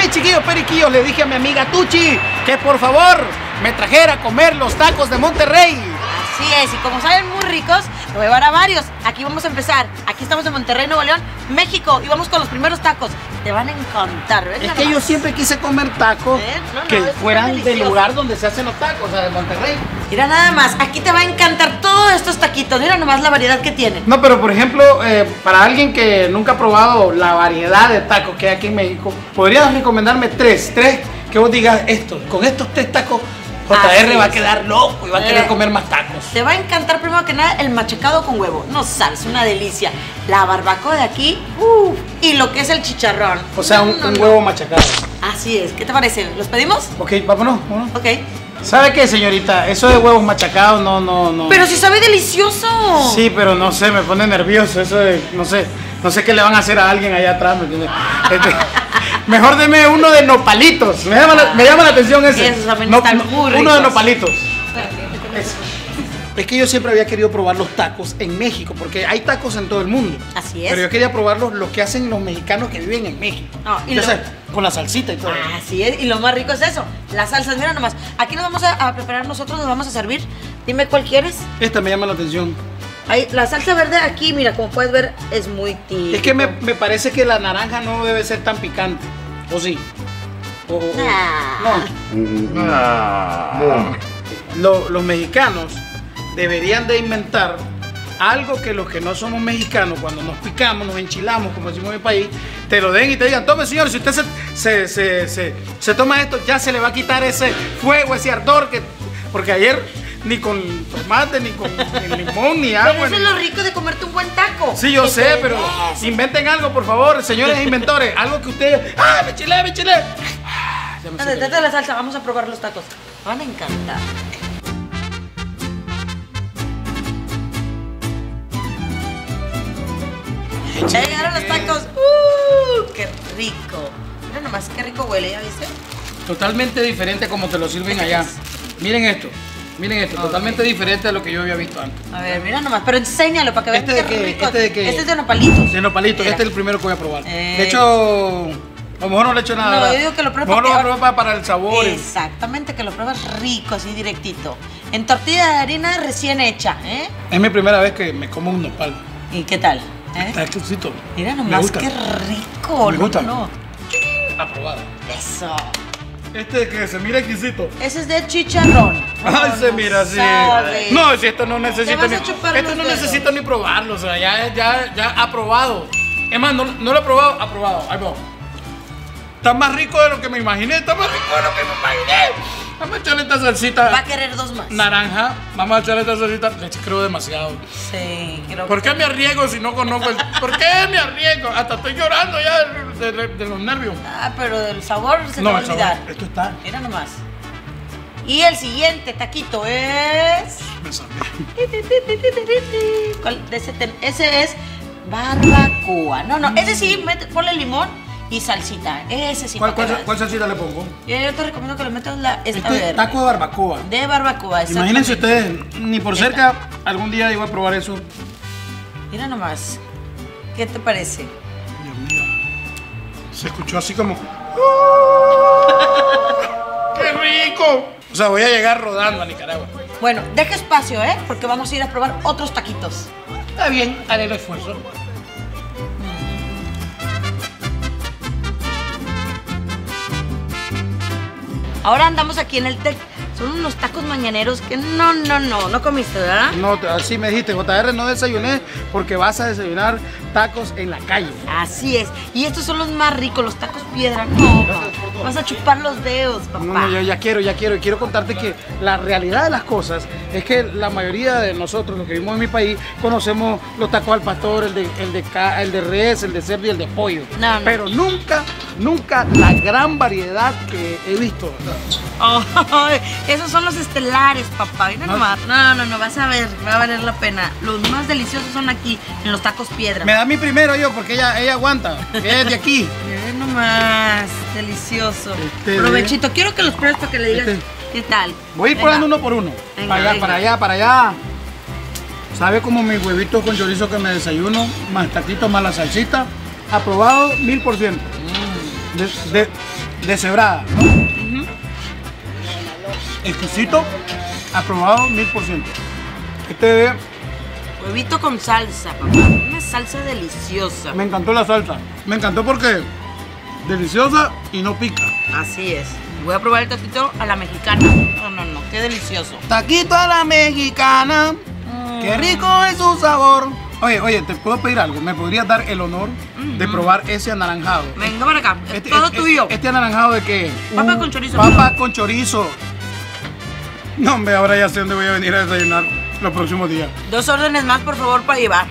mis chiquillos periquillos, le dije a mi amiga Tuchi que por favor me trajera a comer los tacos de Monterrey. Así es, y como saben muy ricos, te voy a llevar a varios. Aquí vamos a empezar. Aquí estamos en Monterrey, Nuevo León, México, y vamos con los primeros tacos. Te van a encantar, ¿ves? Es que yo siempre quise comer tacos que fueran del lugar donde se hacen los tacos, o sea, de Monterrey. Mira nada más, aquí te va a encantar todos estos taquitos. Mira nomás la variedad que tienen. No, pero por ejemplo, para alguien que nunca ha probado la variedad de tacos que hay aquí en México, ¿podrías recomendarme tres que vos digas esto? Con estos 3 tacos, JR va a quedar loco y va a querer comer más tacos. Te va a encantar primero que nada el machacado con huevo. No sabes, una delicia. La barbacoa de aquí, y lo que es el chicharrón. O sea, un huevo machacado. Así es, ¿qué te parece? ¿Los pedimos? Ok, vámonos. Ok. ¿Sabe qué, señorita? Eso de huevos machacados no. Pero si sabe delicioso. Sí, pero no sé, me pone nervioso. Eso de, no sé qué le van a hacer a alguien allá atrás, ¿me entiendes? Mejor deme uno de nopalitos. Me llama la atención ese. Esos también están muy ricos. Uno de nopalitos. Es que yo siempre había querido probar los tacos en México, porque hay tacos en todo el mundo. Así es. Pero yo quería probarlos lo que hacen los mexicanos que viven en México. No, entonces, con la salsita y todo. Así es, y lo más rico es eso, las salsas. Mira nomás, aquí nos vamos a preparar nosotros, nos vamos a servir. Dime cuál quieres. Esta me llama la atención. Ahí, la salsa verde aquí, mira, como puedes ver, es muy típico. Es que me parece que la naranja no debe ser tan picante. ¿O sí? No. Los mexicanos deberían de inventar algo que los que no somos mexicanos, cuando nos picamos, nos enchilamos, como decimos en mi país, te lo den y te digan: tome, señor, si usted se toma esto, ya se le va a quitar ese fuego, ese ardor, porque ayer ni con tomate, ni con limón, ni agua. Pero eso es lo rico de comerte un buen taco. Sí, yo sé, pero inventen algo, por favor, señores inventores. Algo que ustedes... ¡Ah, me chilé! Date la salsa, vamos a probar los tacos. Van a encantar. Ya llegaron los tacos. ¡Qué rico! Mira nomás, qué rico huele, ¿ya viste? Totalmente diferente como te lo sirven allá. Miren esto, totalmente diferente a lo que yo había visto antes. A ver, mira nomás, pero enséñalo para que vean qué rico. ¿Este de qué? Este es de nopalitos. De nopalitos, este es el primero que voy a probar. De hecho, a lo mejor no le echo nada. No, yo digo que lo pruebes. Mejor lo voy a probar para el sabor. Exactamente, que lo pruebes rico, así directito. En tortilla de harina recién hecha, ¿eh? Es mi primera vez que me como un nopal. ¿Y qué tal? Está exquisito. Mira nomás, qué rico. Me gusta. No. Aprobado. Eso. Este que se mira exquisito. Ese es de chicharrón. Ay, se mira así. Sabes. No, si esto no necesito ni necesito ni probarlo, o sea, ya aprobado. Es más, no lo he probado, aprobado. Ahí va. Está más rico de lo que me imaginé, Vamos a echarle esta salsita. Va a querer 2 más. Naranja. Vamos a echarle esta salsita. Le creo demasiado. Sí, creo. ¿Por qué me arriesgo si no conozco el... ¿Por qué me arriesgo? Hasta estoy llorando ya de los nervios. Ah, pero del sabor se te va a olvidar. Esto está... Mira nomás. Y el siguiente taquito es... Me sabía. Ese es barbacoa. No, ese sí, ponle limón y salsita. Ese sí. ¿Cuál salsita le pongo? Yo te recomiendo que le metas esta verde. verde. Taco de barbacoa. De barbacoa, imagínense ustedes, ni por cerca algún día iba a probar eso. Mira nomás. ¿Qué te parece? Dios mío. Se escuchó así como... ¡Qué rico! O sea, voy a llegar rodando a Nicaragua. Bueno, deja espacio, porque vamos a ir a probar otros taquitos. Está bien, haré el esfuerzo. Ahora andamos aquí en el TEC. Son unos tacos mañaneros que no comiste, ¿verdad? No, así me dijiste, JR, no desayuné porque vas a desayunar tacos en la calle. Así es. Y estos son los más ricos, los tacos piedra. No, vas a chupar los dedos, papá. No, yo ya quiero. Y quiero contarte que la realidad de las cosas es que la mayoría de nosotros, los que vivimos en mi país, conocemos los tacos al pastor, el de res, el de cerdo y el de pollo. No. Pero nunca la gran variedad que he visto. Oh, esos son los estelares, papá. Mira nomás. No, vas a ver, va a valer la pena. Los más deliciosos son aquí, en los tacos piedra. Me da mi primero yo, porque ella aguanta. Ella es de aquí. Mira nomás, delicioso. Provechito, quiero que los pruebes para que le digas qué tal. Voy a ir probando uno por uno. Para allá. ¿Sabe como mis huevitos con chorizo que me desayuno? Más taquitos, más la salsita. Aprobado 1000%. deshebrada, ¿no? Exquisito, aprobado 1000%. Este Huevito con salsa, papá. Una salsa deliciosa. me encantó la salsa. Me encantó porque deliciosa y no pica. Así es. Voy a probar el taquito a la mexicana. No, qué delicioso. Taquito a la mexicana, qué rico es su sabor. Oye, ¿te puedo pedir algo? ¿Me podrías dar el honor de probar ese anaranjado? Venga para acá, es todo tuyo. ¿Este anaranjado de qué? Papa con chorizo. Papa con chorizo. No, hombre, ahora ya sé dónde voy a venir a desayunar los próximos días. 2 órdenes más, por favor, para llevar.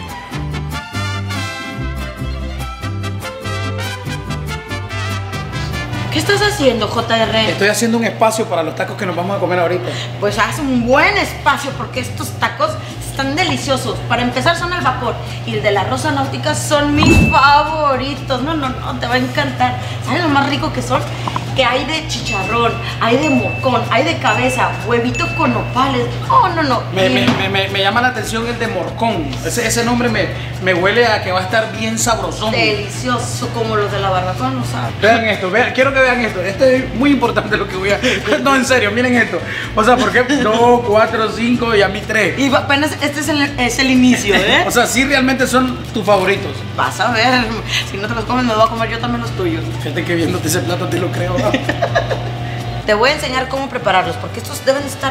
¿Qué estás haciendo, JR? Estoy haciendo un espacio para los tacos que nos vamos a comer ahorita. Pues haz un buen espacio porque estos tacos están deliciosos. Para empezar son al vapor y el de la Rosa Náutica son mis favoritos. No, te va a encantar. ¿Sabes lo más rico que son? Que hay de chicharrón, hay de morcón, hay de cabeza, huevito con nopales. Oh, no. Me llama la atención el de morcón. Ese nombre me huele a que va a estar bien sabrosón. Delicioso, como los de la barbacoa, no sabes. Vean esto, quiero que vean esto. Esto es muy importante lo que voy a... No, en serio, miren esto. O sea, ¿por qué 2, 4, 5 y a mí 3? Y apenas este es el inicio, ¿eh? O sea, sí realmente son tus favoritos. Vas a ver, si no te los comes me voy a comer yo también los tuyos. Fíjate que viéndote ese plato te lo creo, ¿no? Te voy a enseñar cómo prepararlos, porque estos deben estar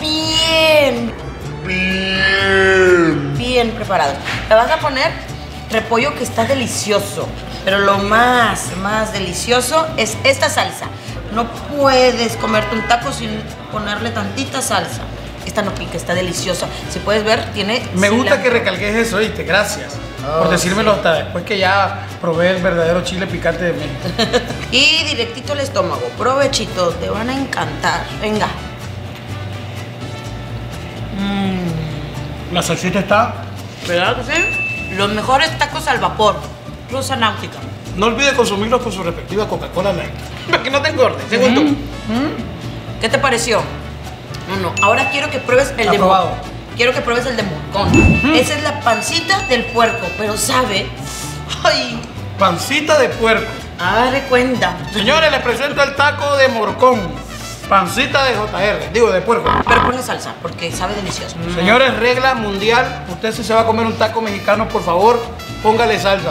bien preparados. Le vas a poner repollo que está delicioso, pero lo más delicioso es esta salsa. No puedes comerte un taco sin ponerle tantita salsa. Esta no pica, está deliciosa. Si puedes ver, tiene... Me gusta que recalques eso, ¿viste? Gracias por decírmelo hasta después que ya probé el verdadero chile picante de México. Y directito al estómago. Provechito, te van a encantar. Venga. La salsita está... ¿Verdad que sí? Los mejores tacos al vapor. Rosa Náutica. No olvides consumirlos con su respectiva Coca-Cola Light. Para que no te engordes, según tú. ¿Qué te pareció? No. Ahora quiero que pruebes el Aprobado. Quiero que pruebes el de morcón. Esa es la pancita del puerco, pero sabe... ¡Ay! Pancita de puerco. Agarre cuenta. Señores, les presento el taco de morcón. Pancita de JR, digo de puerco. Pero ponle salsa, porque sabe delicioso. Señores, regla mundial. Usted si se va a comer un taco mexicano, por favor, póngale salsa.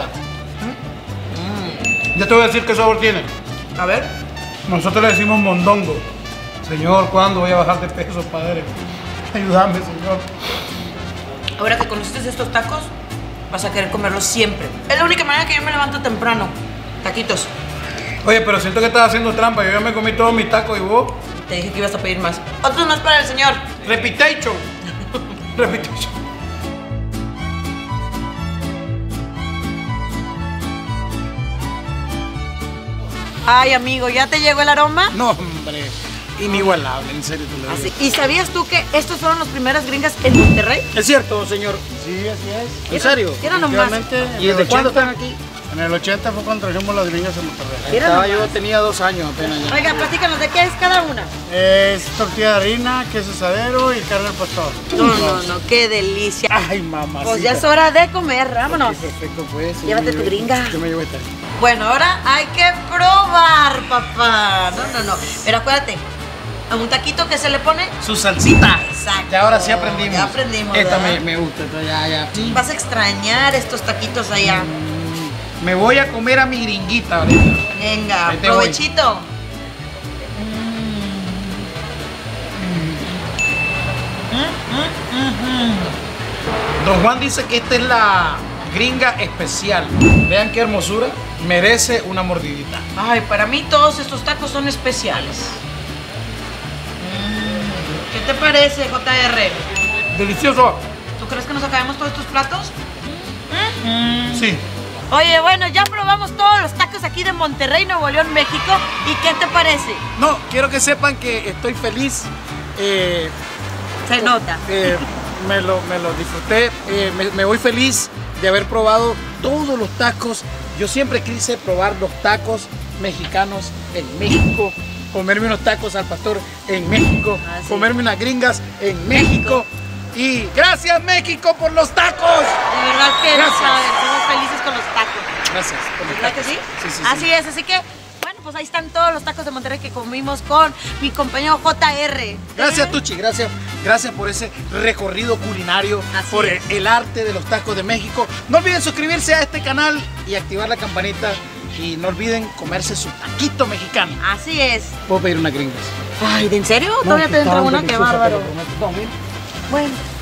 Ya te voy a decir qué sabor tiene. A ver. Nosotros le decimos mondongo. Señor, ¿cuándo voy a bajar de peso, padre? Ayúdame, señor. Ahora que conociste estos tacos, vas a querer comerlos siempre. Es la única manera que yo me levanto temprano. Taquitos. Oye, pero siento que estás haciendo trampa. Yo ya me comí todos mis tacos y vos. Te dije que ibas a pedir más. Otros más para el señor. Repitation. Repitation. Ay, amigo, ¿ya te llegó el aroma? No, hombre. Inigualable, en serio te lo digo. Así. ¿Y sabías tú que estos fueron las primeras gringas en Monterrey? ¿Es cierto, señor? Sí, así es. ¿En serio? Era nomás. ¿Y desde cuándo están aquí? En el 80 fue cuando trajimos las gringas en Monterrey. Era Yo tenía 2 años apenas ya. Oiga, platícanos, ¿de qué es cada una? Es tortilla de harina, queso asadero y carne al pastor. No, qué delicia. Ay, mamá. Pues ya es hora de comer, vámonos. Perfecto, pues. Llévate tu gringa. Yo me llevo esta. Bueno, ahora hay que probar, papá. No. Pero acuérdate, a un taquito que se le pone Su salsita. exacto. Ya ahora sí aprendimos. Ya aprendimos. Esta ¿verdad? me gusta, entonces ya. Sí. Vas a extrañar estos taquitos allá. Me voy a comer a mi gringuita ahorita. Venga, Ahí te voy. provechito. Don Juan dice que esta es la gringa especial. Vean qué hermosura. Merece una mordidita. Ay, para mí todos estos tacos son especiales. ¿Qué te parece, JR? Delicioso. ¿Tú crees que nos acabemos todos estos platos? Sí. Oye, bueno, ya probamos todos los tacos aquí de Monterrey, Nuevo León, México. ¿Y qué te parece? No, quiero que sepan que estoy feliz. Se nota. Me lo disfruté. Me voy feliz de haber probado todos los tacos. Yo siempre quise probar los tacos mexicanos en México. Comerme unos tacos al pastor en México. Sí. Comerme unas gringas en México. Y gracias, México, por los tacos. De verdad que no Gracias. sabes, somos felices con los tacos. Gracias. por los ¿Verdad que tacos. sí? Sí. Así es, así que, bueno, pues ahí están todos los tacos de Monterrey que comimos con mi compañero JR. Gracias, Tuchi, gracias por ese recorrido culinario, Así por es. el arte de los tacos de México. No olviden suscribirse a este canal y activar la campanita. Y no olviden comerse su taquito mexicano. Así es. ¿Puedo pedir una gringas? Ay, ¿de en serio? No, ¿Todavía te entra estaban una? Qué deliciosas, bárbaro. te lo prometo. No, mira. Bueno.